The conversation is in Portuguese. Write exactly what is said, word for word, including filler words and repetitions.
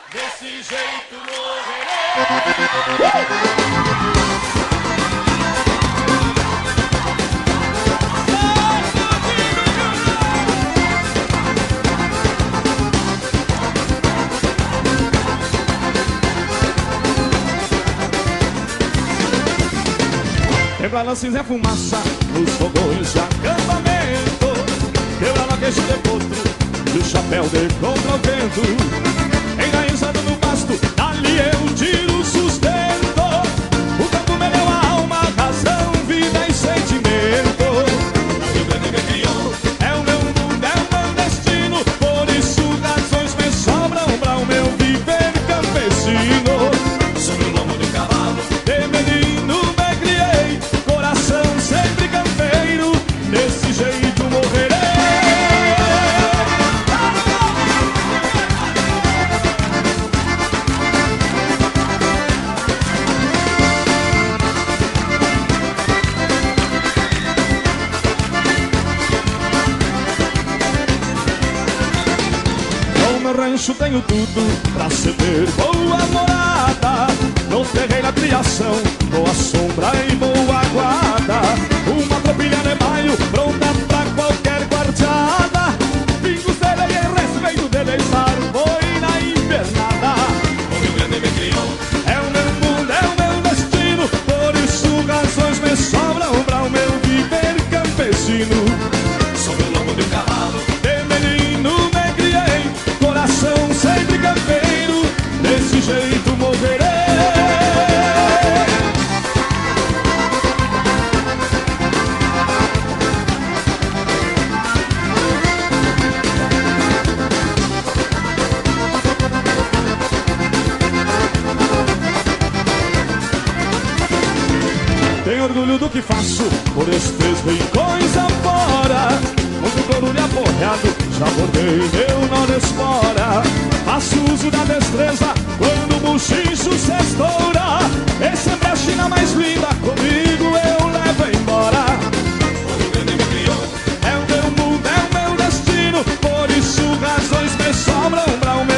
Desse jeito morrerei. Quebra na cinza fumaça nos fogões de acampamento. Quebra na queixa de potro e o chapéu de contra o vento. Enraizado no pasto, ali eu tiro o sustento. O campo me deu a alma, razão, vida e sentimento. O grande me criou, é o meu mundo, é o meu destino. Por isso razões me sobram pra o meu viver campesino. Sobre o lombo de cavalo, de menino me criei, coração sempre campeiro. Desse jeito morrerei. No meu rancho tenho tudo pra ser ter boa morada. No terreiro a criação, boa sombra e boa guarda. Uma tropilha de maio pronta pra qualquer guardiada. Pingos de lei e respeito de deixar boi na invernada. o Rio Grande me criou, É o meu mundo, é o meu destino. Por isso razões me sobram pra o meu viver campesino. sobre o lombo de cavalo, De menino me criei, coração sempre campeiro. Desse jeito morrerei. Tenho orgulho do que faço por estes rincões afora. Muito couro de aporreado, já bordei meu nó de espora. Faço uso da destreza quando o buchincho se estoura. Esse é a China mais linda, comigo eu levo embora. o Rio Grande me criou, É o meu mundo, é o meu destino. Por isso razões me sobram pra o